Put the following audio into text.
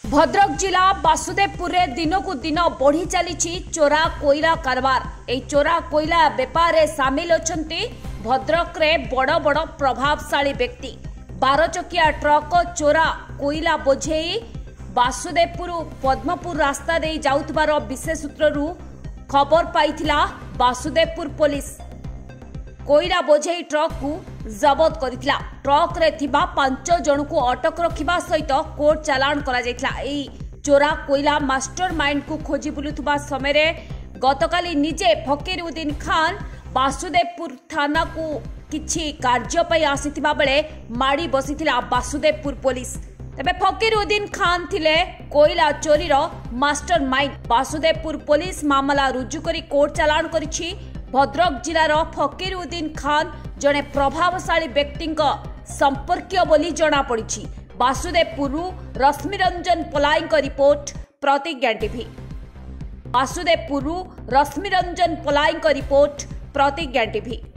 भद्रक जिला वासुदेवपुर रे दिनकू दिन बढ़ी चली चोरा कोयला कारबार। एई चोरा कोयला बेपार रे सामिल अछंती भद्रक रे बड़ बड़ प्रभावशाली व्यक्ति। 12 चकिया ट्रक चोरा कोयला बोझेई वासुदेवपुर पद्मपुर रास्ता दे जाउथबार विशेष सूत्ररू खबर पाइथिला वासुदेवपुर पुलिस। कोयला बोझेई ट्रक को जबत करितला। ट्रक रे थिबा 5 जन को अटक रखिबा सहित कोर्ट चालान करा जायतला। एई चोरा कोयला मास्टरमाइंड को खोजी बुलुथबा समय रे गतकाली निजे फकीरुद्दीन खान वासुदेवपुर थाना को किछि कार्य पई आसीथिबा बेले माड़ी बसिथिला वासुदेवपुर पुलिस। तबे फकीरुद्दीन खान थिले कोयला चोरीर मास्टरमाइंड। वासुदेवपुर पुलिस मामला रुजु करी कोर्ट चालान करिछि। भद्रक जिलार फकीरुद्दीन खान जड़े प्रभावशाली व्यक्ति संपर्कीय बोली जना पड़ी। Basudevpur Rashmiranjan Palai report Pratigya TV. Basudevpur Rashmiranjan Palai report Pratigya TV.